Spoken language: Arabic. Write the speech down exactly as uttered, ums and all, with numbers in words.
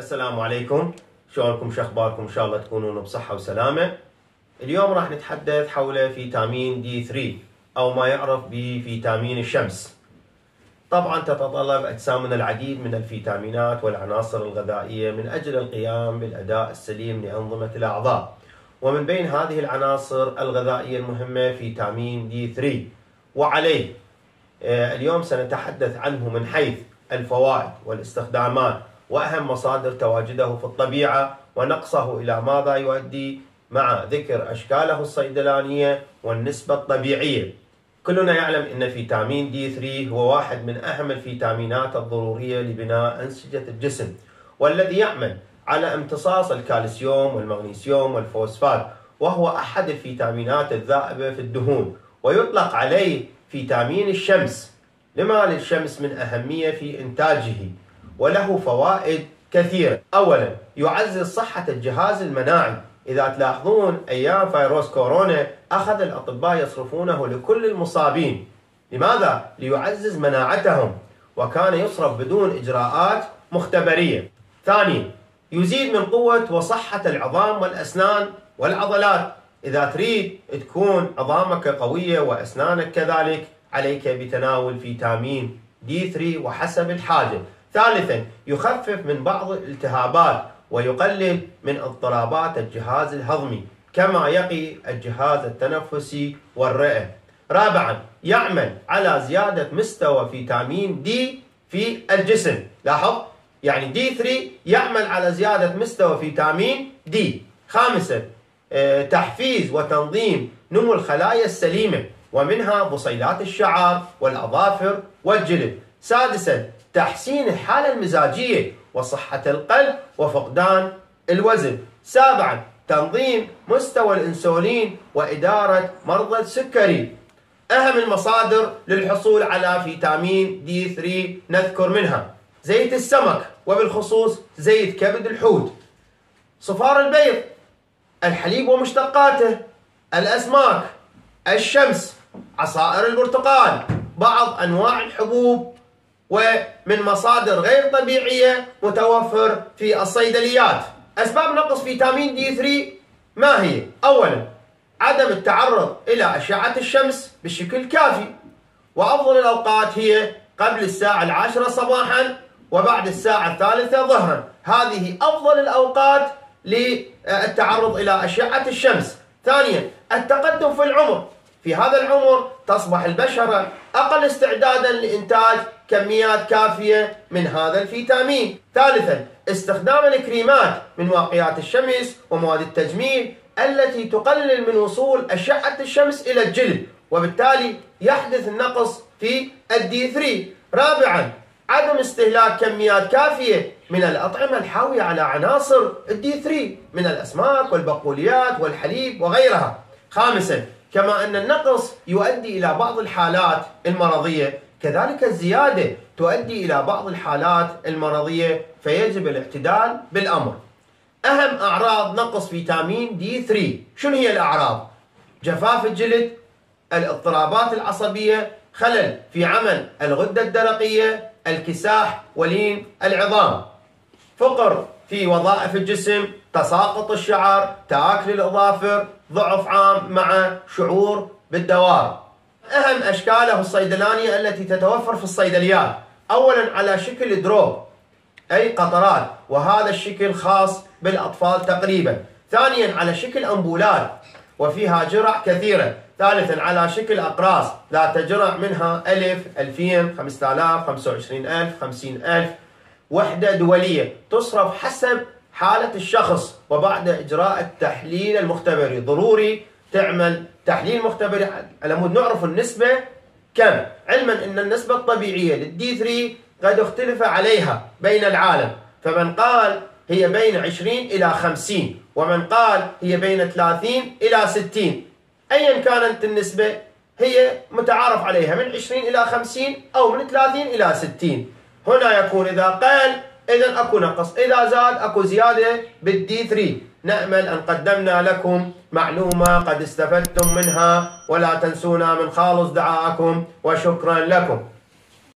السلام عليكم، شلونكم؟ شو اخباركم؟ ان شاء الله تكونون بصحة وسلامة. اليوم راح نتحدث حول فيتامين دي ثلاثة او ما يعرف بفيتامين الشمس. طبعا تتطلب اجسامنا العديد من الفيتامينات والعناصر الغذائية من اجل القيام بالاداء السليم لانظمة الاعضاء، ومن بين هذه العناصر الغذائية المهمة فيتامين دي ثلاثة، وعليه اليوم سنتحدث عنه من حيث الفوائد والاستخدامات وأهم مصادر تواجده في الطبيعة ونقصه إلى ماذا يؤدي، مع ذكر أشكاله الصيدلانية والنسبة الطبيعية. كلنا يعلم أن فيتامين دي ثلاثة هو واحد من أهم الفيتامينات الضرورية لبناء أنسجة الجسم، والذي يعمل على امتصاص الكالسيوم والمغنيسيوم والفوسفات، وهو أحد الفيتامينات الذائبة في الدهون، ويطلق عليه فيتامين الشمس لما للشمس من أهمية في إنتاجه، وله فوائد كثيرة. أولا، يعزز صحة الجهاز المناعي. إذا تلاحظون أيام فيروس كورونا أخذ الأطباء يصرفونه لكل المصابين. لماذا؟ ليعزز مناعتهم، وكان يصرف بدون إجراءات مختبرية. ثانيا، يزيد من قوة وصحة العظام والأسنان والعضلات. إذا تريد تكون عظامك قوية وأسنانك كذلك، عليك بتناول فيتامين دي ثلاثة وحسب الحاجة. ثالثا، يخفف من بعض الالتهابات ويقلل من اضطرابات الجهاز الهضمي، كما يقي الجهاز التنفسي والرئة. رابعا، يعمل على زيادة مستوى فيتامين دي في الجسم. لاحظ، يعني دي ثلاثة يعمل على زيادة مستوى فيتامين دي. خامسا، تحفيز وتنظيم نمو الخلايا السليمة، ومنها بصيلات الشعر والأظافر والجلد. سادسا، تحسين الحالة المزاجية وصحة القلب وفقدان الوزن. سابعا، تنظيم مستوى الأنسولين وإدارة مرضى السكري. أهم المصادر للحصول على فيتامين دي ثلاثة نذكر منها زيت السمك، وبالخصوص زيت كبد الحوت، صفار البيض، الحليب ومشتقاته، الأسماك، الشمس، عصائر البرتقال، بعض أنواع الحبوب، ومن مصادر غير طبيعية متوفر في الصيدليات. أسباب نقص فيتامين دي ثلاثة ما هي؟ أولا، عدم التعرض إلى أشعة الشمس بشكل كافي، وأفضل الأوقات هي قبل الساعة العاشرة صباحا وبعد الساعة الثالثة ظهرا. هذه أفضل الأوقات للتعرض إلى أشعة الشمس. ثانيا، التقدم في العمر. في هذا العمر تصبح البشرة أقل استعدادا لإنتاج كميات كافية من هذا الفيتامين. ثالثا، استخدام الكريمات من واقيات الشمس ومواد التجميل التي تقلل من وصول أشعة الشمس إلى الجلد، وبالتالي يحدث النقص في الدي ثلاثة. رابعا، عدم استهلاك كميات كافية من الأطعمة الحاوية على عناصر الدي ثلاثة من الأسماك والبقوليات والحليب وغيرها. خامسا، كما أن النقص يؤدي إلى بعض الحالات المرضية، كذلك الزيادة تؤدي إلى بعض الحالات المرضية، فيجب الاعتدال بالأمر. أهم أعراض نقص فيتامين دي ثلاثة، شنو هي الأعراض؟ جفاف الجلد، الاضطرابات العصبية، خلل في عمل الغدة الدرقية، الكساح ولين العظام، فقر في وظائف الجسم، تساقط الشعر، تآكل الأظافر، ضعف عام مع شعور بالدوار. أهم أشكاله الصيدلانية التي تتوفر في الصيدليات، أولا على شكل دروب أي قطرات، وهذا الشكل خاص بالأطفال تقريبا. ثانيا، على شكل أنبولات وفيها جرع كثيرة. ثالثا، على شكل أقراص ذات جرع، منها ألف، ألفين، خمسة آلاف، خمسة وعشرين ألف، خمسين ألف، وحدة دولية تصرف حسب حالة الشخص. وبعد إجراء التحليل المختبري ضروري تعمل تحليل مختبري على مود نعرف النسبة كم، علما أن النسبة الطبيعية للدي ثلاثة قد اختلف عليها بين العالم، فمن قال هي بين عشرين إلى خمسين، ومن قال هي بين ثلاثين إلى ستين. أيا كانت النسبة هي متعارف عليها من عشرين إلى خمسين أو من ثلاثين إلى ستين. هنا يكون إذا قل إذا أكو نقص، إذا زاد أكو زيادة بالدي ثلاثة. نأمل أن قدمنا لكم معلومة قد استفدتم منها، ولا تنسونا من خالص دعائكم، وشكرا لكم.